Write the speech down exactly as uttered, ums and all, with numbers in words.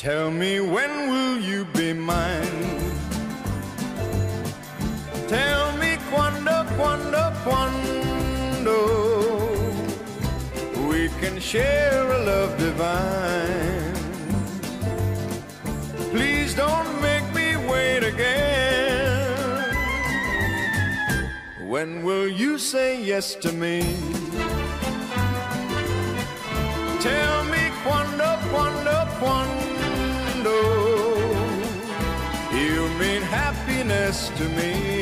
Tell me, when will you be mine? Tell me, quando, quando, quando we can share a love divine. Please don't make me wait again. When will you say yes to me? Tell me, quando, quando, quando you mean happiness to me.